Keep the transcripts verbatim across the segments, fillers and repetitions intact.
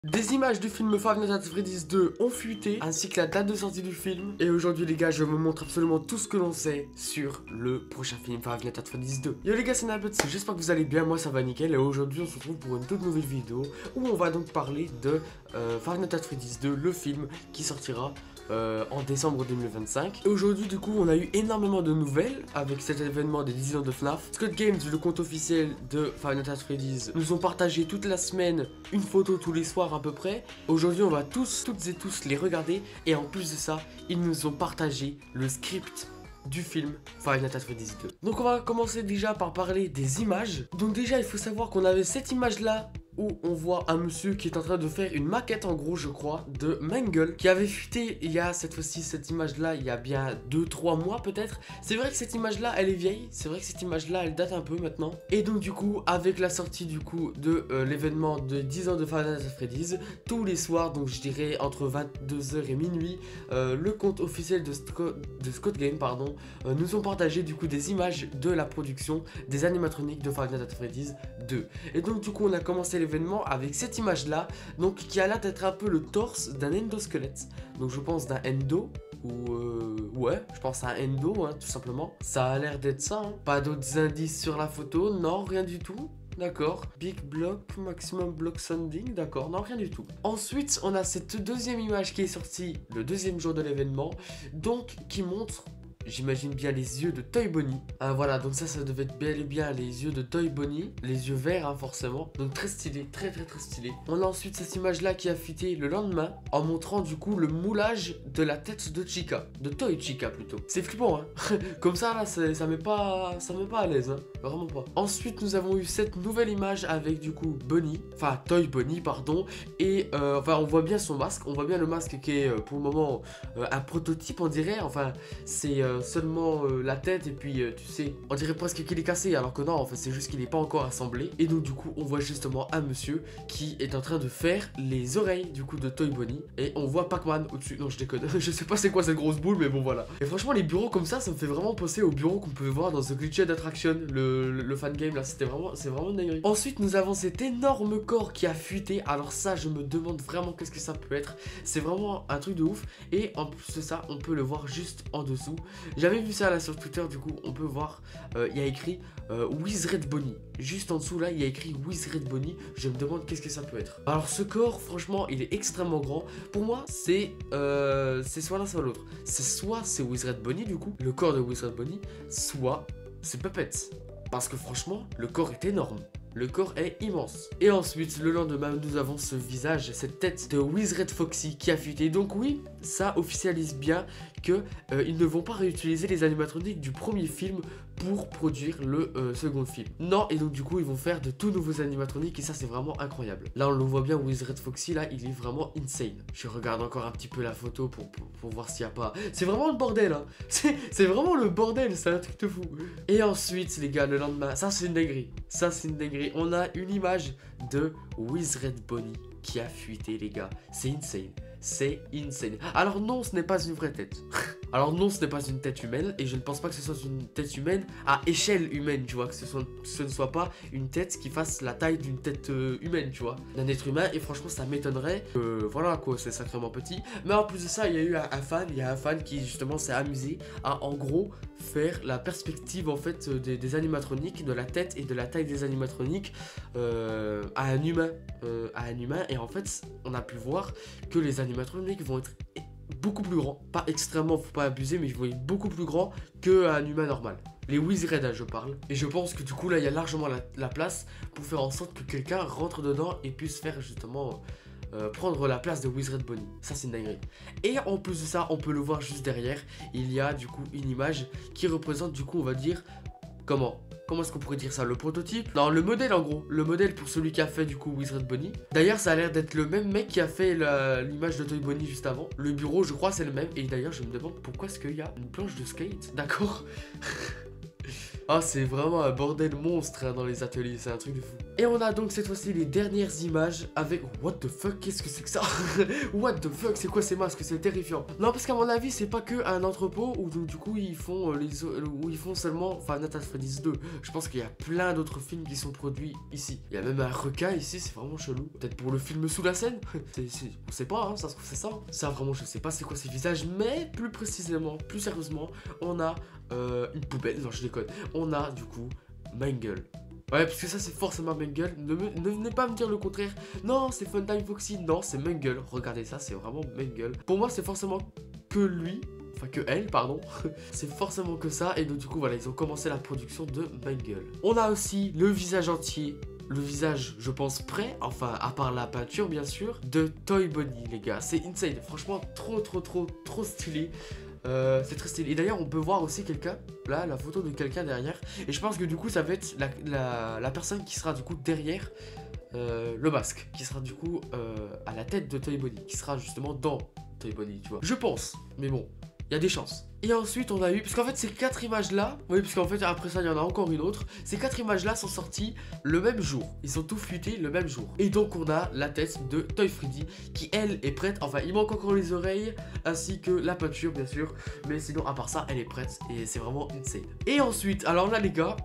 Des images du film Five Nights at Freddy's deux ont fuité, ainsi que la date de sortie du film. Et aujourd'hui les gars, je vous montre absolument tout ce que l'on sait sur le prochain film Five Nights at Freddy's deux. Yo les gars, c'est Nalbert, j'espère que vous allez bien, moi ça va nickel. Et aujourd'hui on se retrouve pour une toute nouvelle vidéo où on va donc parler de euh, Five Nights at Freddy's deux, le film qui sortira Euh, en décembre deux mille vingt-cinq. Et aujourd'hui du coup on a eu énormément de nouvelles avec cet événement des dix ans de F NAF. Scott Games, le compte officiel de Five Nights at Freddy's, nous ont partagé toute la semaine une photo tous les soirs à peu près. Aujourd'hui on va tous, toutes et tous les regarder. Et en plus de ça, ils nous ont partagé le script du film Five Nights at Freddy's deux. Donc on va commencer déjà par parler des images. Donc déjà il faut savoir qu'on avait cette image là où on voit un monsieur qui est en train de faire une maquette en gros je crois de Mangle qui avait fuité il y a cette fois-ci cette image là il y a bien deux trois mois peut-être. C'est vrai que cette image là elle est vieille, c'est vrai que cette image là elle date un peu maintenant. Et donc du coup avec la sortie du coup de euh, l'événement de dix ans de Five Nights at Freddy's, tous les soirs donc je dirais entre vingt-deux heures et minuit, euh, le compte officiel de, Sco de Scott Game pardon euh, nous ont partagé du coup des images de la production des animatroniques de Five Nights at Freddy's deux. Et donc du coup on a commencé l'événement avec cette image là, donc qui a l'air d'être un peu le torse d'un endosquelette, donc je pense d'un endo ou euh, ouais je pense à un endo hein, tout simplement, ça a l'air d'être ça hein. Pas d'autres indices sur la photo, non rien du tout. D'accord, big block, maximum block sounding, d'accord, non rien du tout. Ensuite on a cette deuxième image qui est sortie le deuxième jour de l'événement, donc qui montre, j'imagine bien, les yeux de Toy Bonnie. Ah, voilà, donc ça, ça devait être bel et bien les yeux de Toy Bonnie. Les yeux verts, hein, forcément. Donc très stylé, très très très stylé. On a ensuite cette image-là qui a fuité le lendemain en montrant du coup le moulage de la tête de Chica. De Toy Chica plutôt. C'est flippant, hein. Comme ça, là, ça met pas, ça met pas à l'aise, hein. Vraiment pas. Ensuite, nous avons eu cette nouvelle image avec du coup Bonnie. Enfin, Toy Bonnie, pardon. Et euh, enfin, on voit bien son masque. On voit bien le masque qui est euh, pour le moment euh, un prototype, on dirait. Enfin, c'est... Euh, seulement euh, la tête et puis euh, tu sais on dirait presque qu'il est cassé alors que non en fait c'est juste qu'il n'est pas encore assemblé. Et donc du coup on voit justement un monsieur qui est en train de faire les oreilles du coup de Toy Bonnie et on voit Pac-Man au-dessus. Non je déconne, je sais pas c'est quoi cette grosse boule mais bon voilà. Et franchement les bureaux comme ça ça me fait vraiment penser aux bureaux qu'on pouvait voir dans The Glitched Attraction, le, le, le fan game là, c'était vraiment c'est vraiment une dinguerie. Ensuite nous avons cet énorme corps qui a fuité, alors ça je me demande vraiment qu'est-ce que ça peut être, c'est vraiment un truc de ouf. Et en plus de ça on peut le voir juste en dessous. J'avais vu ça là sur Twitter, du coup on peut voir, euh, il y a écrit euh, Wizred Bonnie. Juste en dessous là il y a écrit Wizred Bonnie. Je me demande qu'est-ce que ça peut être. Alors ce corps franchement il est extrêmement grand. Pour moi c'est euh, c'est soit l'un soit l'autre. C'est soit c'est Wizred Bonnie du coup, le corps de Wizred Bonnie, soit c'est Puppet. Parce que franchement le corps est énorme. Le corps est immense. Et ensuite, le lendemain, nous avons ce visage, cette tête de Wizred Foxy qui a fuité. Donc oui, ça officialise bien que euh, ils ne vont pas réutiliser les animatroniques du premier film pour produire le euh, second film. Non, et donc du coup, ils vont faire de tout nouveaux animatroniques et ça, c'est vraiment incroyable. Là, on le voit bien, Wizred Foxy, là, il est vraiment insane. Je regarde encore un petit peu la photo pour, pour, pour voir s'il n'y a pas... C'est vraiment le bordel, hein. C'est vraiment le bordel, c'est un truc de fou. Et ensuite, les gars, le lendemain, ça, c'est une dinguerie. Ça, c'est une dinguerie. On a une image de Wizred Bonnie qui a fuité, les gars. C'est insane. C'est insane. Alors non, ce n'est pas une vraie tête. Alors non, ce n'est pas une tête humaine. Et je ne pense pas que ce soit une tête humaine à échelle humaine, tu vois. Que ce, soit, ce ne soit pas une tête qui fasse la taille d'une tête euh, humaine, tu vois. D'un être humain. Et franchement, ça m'étonnerait. Euh, voilà quoi, c'est sacrément petit. Mais en plus de ça, il y a eu un, un fan. Il y a un fan qui justement s'est amusé à en gros faire la perspective en fait des, des animatroniques, de la tête et de la taille des animatroniques euh, à un humain. Euh, à un humain. Et en fait, on a pu voir que les animatroniques animatroniques vont être beaucoup plus grands, pas extrêmement, faut pas abuser, mais ils vont être beaucoup plus grands qu'un humain normal. Les Wizred, je parle. Et je pense que du coup là il y a largement la, la place pour faire en sorte que quelqu'un rentre dedans et puisse faire justement euh, prendre la place de Wizred Bonnie. Ça c'est une dinguerie. Et en plus de ça, on peut le voir juste derrière, il y a du coup une image qui représente du coup on va dire comment Comment est-ce qu'on pourrait dire ça? Le prototype? Non, le modèle en gros. Le modèle pour celui qui a fait du coup Wizred Bonnie. D'ailleurs, ça a l'air d'être le même mec qui a fait l'image de Toy Bonnie juste avant. Le bureau, je crois, c'est le même. Et d'ailleurs, je me demande pourquoi est-ce qu'il y a une planche de skate. D'accord. Ah, c'est vraiment un bordel monstre hein, dans les ateliers. C'est un truc de fou. Et on a donc cette fois-ci les dernières images avec... What the fuck, qu'est-ce que c'est que ça? What the fuck, c'est quoi ces masques? C'est terrifiant. Non, parce qu'à mon avis, c'est pas que un entrepôt où donc, du coup ils font euh, les où ils font seulement Five Nights at Freddy's deux. Je pense qu'il y a plein d'autres films qui sont produits ici. Il y a même un requin ici, c'est vraiment chelou. Peut-être pour le film Sous la scène. c'est, c'est, On sait pas, hein, ça se trouve c'est ça. Ça vraiment, je sais pas c'est quoi ces visages, mais plus précisément, plus sérieusement, on a euh, une poubelle. Non, je déconne. On a du coup Mangle. Ouais, parce que ça, c'est forcément Mangle. Ne, me, ne venez pas me dire le contraire. Non, c'est Funtime Foxy. Non, c'est Mangle. Regardez ça, c'est vraiment Mangle. Pour moi, c'est forcément que lui. Enfin, que elle, pardon. C'est forcément que ça. Et donc, du coup, voilà, ils ont commencé la production de Mangle. On a aussi le visage entier. Le visage, je pense, prêt. Enfin, à part la peinture, bien sûr. De Toy Bonnie, les gars. C'est insane. Franchement, trop, trop, trop, trop stylé. Euh, c'est très stylé. Et d'ailleurs, on peut voir aussi quelqu'un, là, la photo de quelqu'un derrière. Et je pense que du coup, ça va être la, la, la personne qui sera du coup derrière euh, le masque. Qui sera du coup euh, à la tête de Toy Bonnie. Qui sera justement dans Toy Bonnie, tu vois. Je pense. Mais bon, il y a des chances. Et ensuite, on a eu... Parce qu'en fait, ces quatre images-là... Oui, parce qu'en fait, après ça, il y en a encore une autre. Ces quatre images-là sont sorties le même jour. Ils sont tous fuités le même jour. Et donc, on a la tête de Toy Freddy qui, elle, est prête. Enfin, il manque encore les oreilles ainsi que la peinture, bien sûr. Mais sinon, à part ça, elle est prête. Et c'est vraiment insane. Et ensuite, alors là, les gars...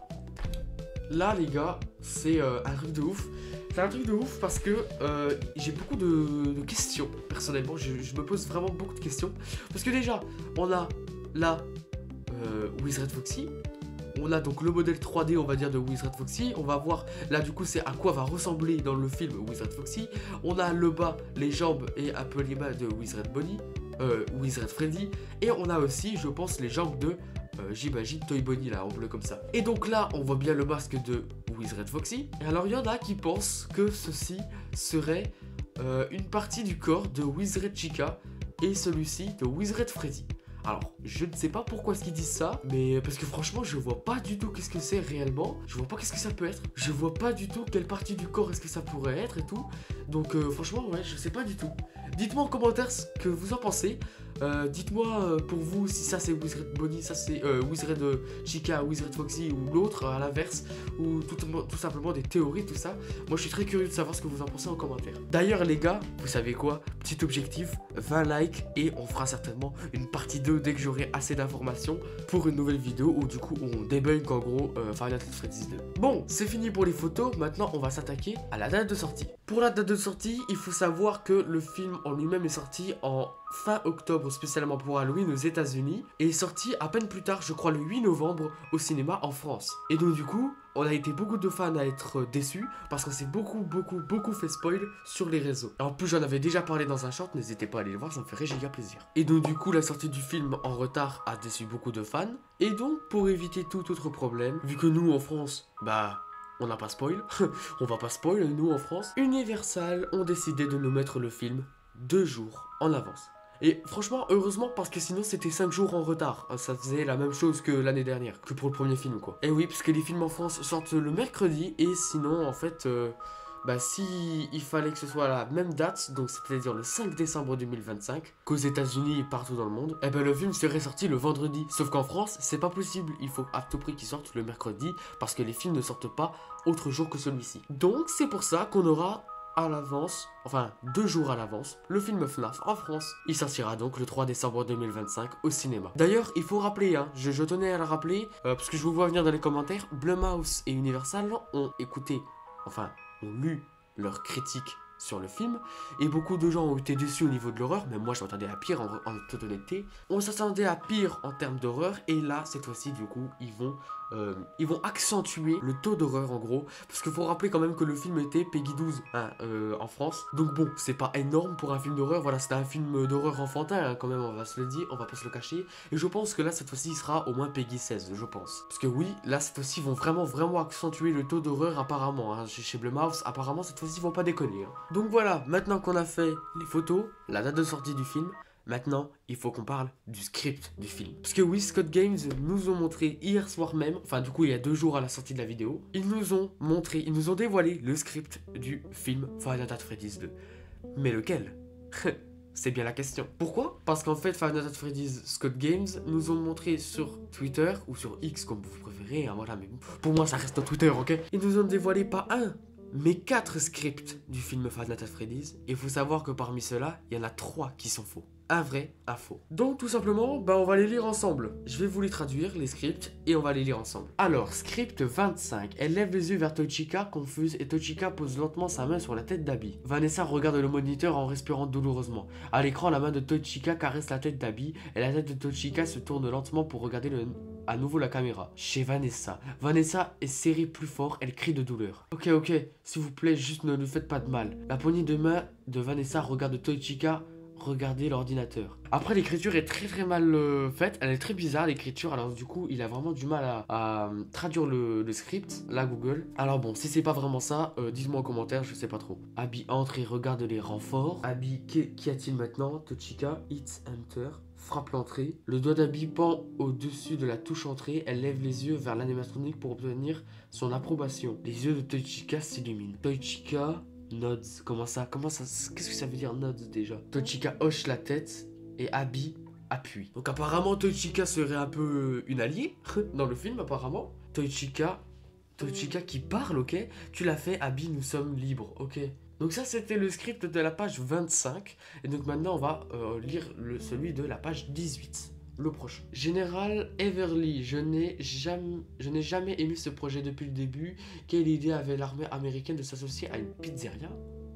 Là, les gars, c'est euh, un truc de ouf. C'est un truc de ouf parce que euh, j'ai beaucoup de, de questions. Personnellement, je, je me pose vraiment beaucoup de questions. Parce que déjà, on a... Là, euh, Wizard Foxy. On a donc le modèle trois D, on va dire, de Wizard Foxy. On va voir, là, du coup, c'est à quoi va ressembler dans le film Wizard Foxy. On a le bas, les jambes et un peu les mains de Wizard Bonnie. Euh, Wizard Freddy. Et on a aussi, je pense, les jambes de, euh, j'imagine, Toy Bonnie, là, en bleu comme ça. Et donc là, on voit bien le masque de Wizard Foxy. Et alors, il y en a qui pensent que ceci serait euh, une partie du corps de Wizard Chica et celui-ci de Wizard Freddy. Alors, je ne sais pas pourquoi est-ce qu'ils disent ça, mais parce que franchement, je vois pas du tout qu'est-ce que c'est réellement. Je vois pas qu'est-ce que ça peut être. Je vois pas du tout quelle partie du corps est-ce que ça pourrait être et tout. Donc, euh, franchement, ouais, je sais pas du tout. Dites-moi en commentaire ce que vous en pensez. Euh, Dites-moi euh, pour vous si ça c'est Wizard Bonnie, ça c'est euh, Wizard Chica, Wizard Foxy ou l'autre à l'inverse, ou tout, tout simplement des théories, tout ça. Moi je suis très curieux de savoir ce que vous en pensez en commentaire. D'ailleurs les gars, vous savez quoi? Petit objectif, vingt likes et on fera certainement une partie deux dès que j'aurai assez d'informations pour une nouvelle vidéo où du coup on débunk en gros euh, Five Nights at Freddy's deux. Bon, c'est fini pour les photos, maintenant on va s'attaquer à la date de sortie. Pour la date de sortie, il faut savoir que le film en lui-même est sorti en fin octobre spécialement pour Halloween aux États-Unis et est sorti à peine plus tard, je crois le huit novembre au cinéma en France. Et donc du coup, on a été beaucoup de fans à être déçus parce qu'on s'est beaucoup beaucoup beaucoup fait spoil sur les réseaux. En plus, j'en avais déjà parlé dans un short, n'hésitez pas à aller le voir, ça me ferait giga plaisir. Et donc du coup, la sortie du film en retard a déçu beaucoup de fans. Et donc pour éviter tout autre problème, vu que nous en France, bah on n'a pas spoil, on va pas spoil nous en France, Universal ont décidé de nous mettre le film deux jours en avance. Et franchement, heureusement, parce que sinon c'était cinq jours en retard. Ça faisait la même chose que l'année dernière, que pour le premier film, quoi. Et oui, parce que les films en France sortent le mercredi, et sinon, en fait, euh, bah si il fallait que ce soit la même date, donc c'est-à-dire le cinq décembre deux mille vingt-cinq, qu'aux États-Unis et partout dans le monde, et ben le film serait sorti le vendredi. Sauf qu'en France, c'est pas possible. Il faut à tout prix qu'il sorte le mercredi, parce que les films ne sortent pas autre jour que celui-ci. Donc c'est pour ça qu'on aura à l'avance, enfin deux jours à l'avance, le film F NAF en France. Il sortira donc le trois décembre deux mille vingt-cinq au cinéma. D'ailleurs, il faut rappeler, hein, je, je tenais à le rappeler, euh, parce que je vous vois venir dans les commentaires, Blumhouse et Universal ont écouté, enfin, ont lu leurs critiques sur le film, et beaucoup de gens ont été déçus au niveau de l'horreur, mais moi je m'attendais à pire en, en toute honnêteté. On s'attendait à pire en termes d'horreur, et là, cette fois-ci, du coup, ils vont... Euh, ils vont accentuer le taux d'horreur en gros, parce qu'il faut rappeler quand même que le film était Peggy douze hein, euh, en France, donc bon c'est pas énorme pour un film d'horreur, voilà c'était un film d'horreur enfantin hein, quand même, on va se le dire, on va pas se le cacher, et je pense que là cette fois-ci il sera au moins Peggy seize, je pense, parce que oui là cette fois-ci ils vont vraiment vraiment accentuer le taux d'horreur apparemment, hein, chez Blumhouse apparemment cette fois-ci ils vont pas déconner, hein. Donc voilà, maintenant qu'on a fait les photos, la date de sortie du film, maintenant, il faut qu'on parle du script du film. Parce que oui, Scott Games nous ont montré hier soir même, enfin du coup il y a deux jours à la sortie de la vidéo, ils nous ont montré, ils nous ont dévoilé le script du film Five Nights at Freddy's deux. Mais lequel? C'est bien la question. Pourquoi? Parce qu'en fait, Five Nights at Freddy's Scott Games nous ont montré sur Twitter, ou sur X comme vous préférez, hein, voilà, mais pour moi ça reste Twitter, ok? Ils nous ont dévoilé pas un, mes quatre scripts du film Five Nights at Freddy's. Il faut savoir que parmi ceux-là, il y en a trois qui sont faux. Un vrai, un faux. Donc tout simplement, bah on va les lire ensemble. Je vais vous les traduire, les scripts, et on va les lire ensemble. Alors, script vingt-cinq. Elle lève les yeux vers Tochika, confuse, et Tochika pose lentement sa main sur la tête d'Abby. Vanessa regarde le moniteur en respirant douloureusement. À l'écran, la main de Tochika caresse la tête d'Abby, et la tête de Tochika se tourne lentement pour regarder le... à nouveau la caméra. Chez Vanessa. Vanessa est serrée plus fort, elle crie de douleur. Ok, ok, s'il vous plaît, juste ne lui faites pas de mal. La poignée de main de Vanessa regarde Tochika. Regardez l'ordinateur. Après, l'écriture est très très mal euh, faite. Elle est très bizarre, l'écriture. Alors du coup, il a vraiment du mal à, à traduire le, le script, là, Google. Alors bon, si c'est pas vraiment ça, euh, dites-moi en commentaire, je sais pas trop. Abby entre et regarde les renforts. Abby, qu'y a-t-il maintenant? Tochika, hit enter, frappe l'entrée. Le doigt d'Abby pend au-dessus de la touche entrée. Elle lève les yeux vers l'animatronique pour obtenir son approbation. Les yeux de Tochika s'illuminent. Tochika... Nods, comment ça, comment ça, qu'est-ce que ça veut dire nods déjà? Tochika hoche la tête et Abby appuie. Donc apparemment Tochika serait un peu une alliée dans le film apparemment. Tochika, Tochika qui parle, ok? Tu l'as fait Abby, nous sommes libres, ok? Donc ça c'était le script de la page vingt-cinq. Et donc maintenant on va euh, lire le, celui de la page dix-huit. Le prochain. Général Everly, je n'ai jamais, je n'ai jamais aimé ce projet depuis le début. Quelle idée avait l'armée américaine de s'associer à une pizzeria?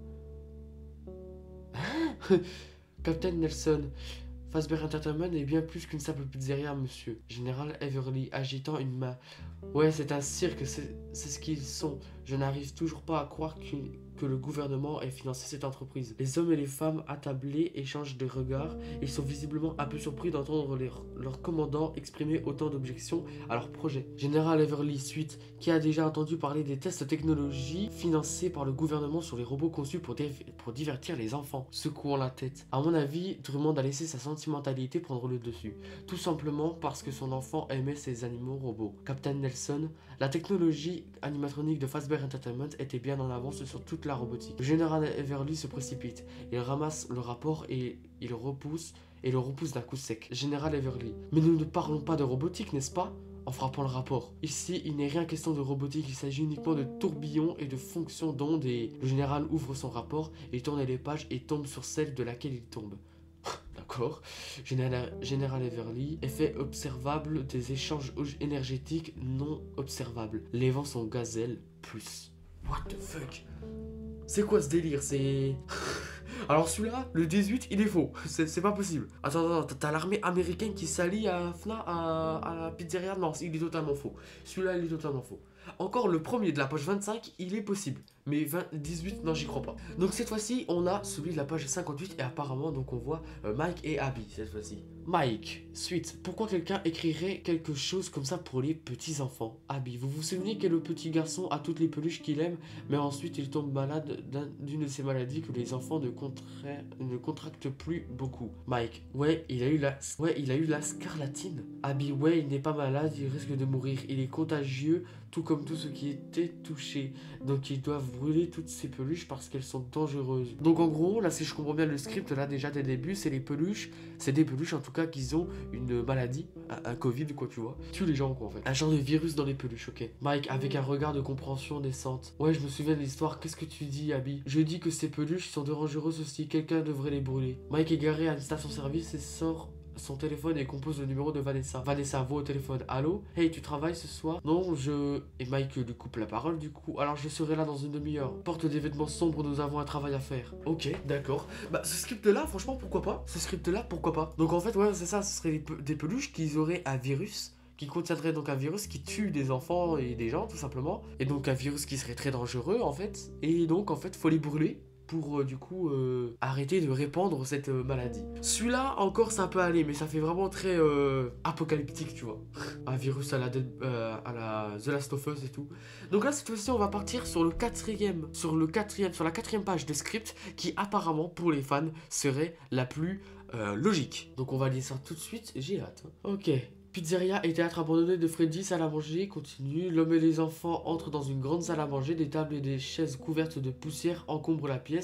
Captain Nelson, Fazbear Entertainment est bien plus qu'une simple pizzeria, monsieur. Général Everly, agitant une main. Ouais, c'est un cirque, c'est ce qu'ils sont. Je n'arrive toujours pas à croire que, que le gouvernement ait financé cette entreprise. Les hommes et les femmes attablés échangent des regards. Ils sont visiblement un peu surpris d'entendre leur, leur commandant exprimer autant d'objections à leur projet. Général Everly, suite, qui a déjà entendu parler des tests de technologie financés par le gouvernement sur les robots conçus pour, pour divertir les enfants. Secouant la tête. À mon avis, Drummond a laissé sa sentimentalité prendre le dessus. Tout simplement parce que son enfant aimait ses animaux robots. Captain Nelson, la technologie animatronique de Fazbear Entertainment était bien en avance sur toute la robotique. Le général Everly se précipite. Il ramasse le rapport et il repousse et le repousse d'un coup sec. Général Everly. Mais nous ne parlons pas de robotique, n'est-ce pas? En frappant le rapport. Ici, il n'est rien question de robotique, il s'agit uniquement de tourbillons et de fonctions d'ondes et le général ouvre son rapport et tourne les pages et tombe sur celle de laquelle il tombe. D'accord. Général, Général Everly, effet observable des échanges énergétiques non observables. Les vents sont gazelles plus. What the fuck? C'est quoi ce délire? C'est... Alors celui-là, le dix-huit, il est faux. C'est pas possible. Attends, attends, t'as l'armée américaine qui s'allie à F N A, à, à la pizzeria? Non, il est totalement faux. Celui-là, il est totalement faux. Encore le premier de la page vingt-cinq, il est possible. Mais vingt, dix-huit, non, j'y crois pas. Donc cette fois-ci, on a celui de la page cinquante-huit. Et apparemment, donc on voit euh, Mike et Abby cette fois-ci. Mike, suite. Pourquoi quelqu'un écrirait quelque chose comme ça pour les petits enfants? Abby, vous vous souvenez que le petit garçon a toutes les peluches qu'il aime, mais ensuite il tombe malade d'une de ces maladies que les enfants ne, ne contractent plus beaucoup. Mike, ouais, il a eu la, ouais, il a eu la scarlatine. Abby, ouais, il n'est pas malade, il risque de mourir. Il est contagieux, tout comme tout ce qui était touché. Donc ils doivent brûler toutes ces peluches parce qu'elles sont dangereuses. Donc en gros, là si je comprends bien le script, là déjà dès le début, c'est les peluches, c'est des peluches en tout cas qui ont une maladie, un, un Covid quoi tu vois, tue les gens quoi en fait. Un genre de virus dans les peluches, ok. Mike avec un regard de compréhension naissante. Ouais, je me souviens de l'histoire, qu'est-ce que tu dis Abby? Je dis que ces peluches sont dangereuses aussi, quelqu'un devrait les brûler. Mike est garé à une station-service et sort son téléphone et compose le numéro de Vanessa. Vanessa voit au téléphone. Allô? Hey, tu travailles ce soir? Non, je... Et Mike lui coupe la parole du coup. Alors je serai là dans une demi-heure. Porte des vêtements sombres, nous avons un travail à faire. Ok, d'accord. Bah ce script là, franchement, pourquoi pas? Ce script là, pourquoi pas? Donc en fait, ouais, c'est ça, ce serait des, pe des peluches qui auraient un virus qui contiendrait donc un virus qui tue des enfants et des gens tout simplement. Et donc un virus qui serait très dangereux en fait. Et donc en fait, faut les brûler pour euh, du coup euh, arrêter de répandre cette euh, maladie. Celui-là encore ça peut aller, mais ça fait vraiment très euh, apocalyptique, tu vois. Un virus à la, euh, à la The Last of Us et tout. Donc là cette fois-ci on va partir sur le quatrième, sur le quatrième, sur la quatrième page de script qui apparemment pour les fans serait la plus euh, logique. Donc on va lire ça tout de suite, j'ai hâte. Hein. Ok. Pizzeria et théâtre abandonné de Freddy, salle à manger, continue. L'homme et les enfants entrent dans une grande salle à manger. Des tables et des chaises couvertes de poussière encombrent la pièce.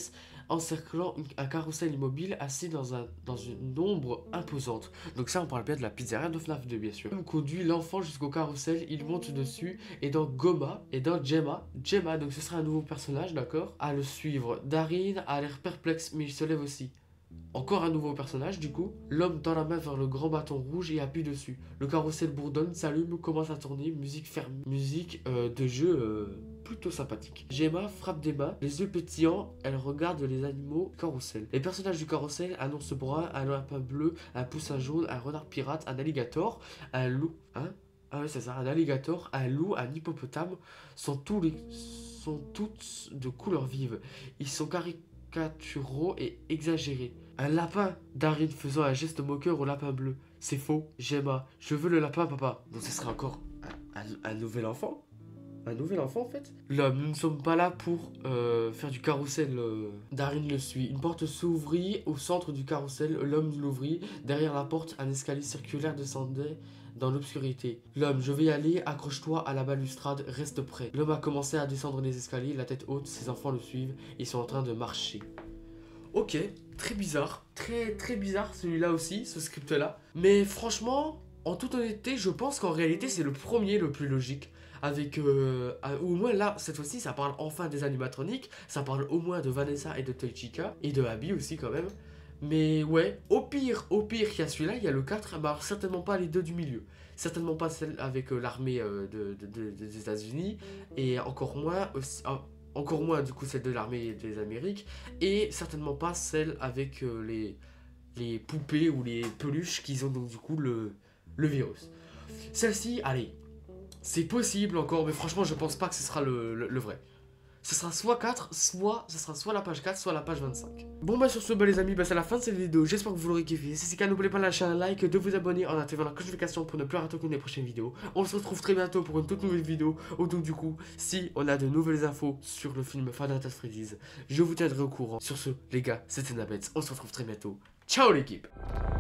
encerclant une- un carrousel immobile assis dans, un, dans une ombre imposante. Donc ça, on parle bien de la pizzeria de FNAF deux, bien sûr. Il conduit l'enfant jusqu'au carrousel, il monte dessus, et dans Goma, et dans Gemma, Gemma, donc ce sera un nouveau personnage, d'accord, à le suivre. Darin a l'air perplexe, mais il se lève aussi. Encore un nouveau personnage du coup. L'homme tend la main vers le grand bâton rouge et appuie dessus. Le carrousel bourdonne, s'allume, commence à tourner, musique ferme. Musique euh, de jeu euh, plutôt sympathique. Gemma frappe des mains, les yeux pétillants, elle regarde les animaux du carrousel. Les personnages du carrousel annoncent brun, un lapin bleu, un poussin jaune, un renard pirate, un alligator, un loup. Hein? Ah ouais, c'est ça, un alligator, un loup, un hippopotame sont tous les sont toutes de couleurs vives. Ils sont caricaturaux et exagérés. Un lapin, Darin faisant un geste moqueur au lapin bleu. C'est faux, Gemma, je veux le lapin, papa. Donc ce sera encore un, un- un nouvel enfant. Un nouvel enfant en fait. L'homme, nous ne sommes pas là pour euh, faire du carrousel. euh. Darin le suit. Une porte s'ouvrit au centre du carrousel. L'homme l'ouvrit. Derrière la porte, un escalier circulaire descendait dans l'obscurité. L'homme, je vais y aller, accroche-toi à la balustrade, reste prêt. L'homme a commencé à descendre les escaliers, la tête haute, ses enfants le suivent. Ils sont en train de marcher. Ok, très bizarre. Très très bizarre celui-là aussi, ce script-là. Mais franchement, en toute honnêteté, je pense qu'en réalité, c'est le premier le plus logique. Avec, euh, euh, au moins là, cette fois-ci, ça parle enfin des animatroniques. Ça parle au moins de Vanessa et de Toichika. Et de Abby aussi quand même. Mais ouais, au pire, au pire, il y a celui-là, il y a le quatre. Bah, certainement pas les deux du milieu. Certainement pas celle avec euh, l'armée euh, de, de- de- des États-Unis. Et encore moins... aussi- ah, encore moins du coup celle de l'armée des Amériques, et certainement pas celle avec euh, les, les poupées ou les peluches qui ont donc du coup le, le virus. Celle-ci, allez, c'est possible encore, mais franchement je pense pas que ce sera le, le, le vrai. Ce sera soit quatre, soit ce sera soit la page quatre, soit la page vingt-cinq. Bon bah sur ce, bah les amis, bah c'est la fin de cette vidéo, j'espère que vous l'aurez kiffé. Si c'est le cas, n'oubliez pas de lâcher un like, de vous abonner en activant la cloche de notification pour ne plus rater aucune des prochaines vidéos. On se retrouve très bientôt pour une toute nouvelle vidéo. Ou donc du coup, si on a de nouvelles infos sur le film Five Nights at Freddy's, je vous tiendrai au courant. Sur ce, les gars, c'était Nabets, on se retrouve très bientôt. Ciao l'équipe!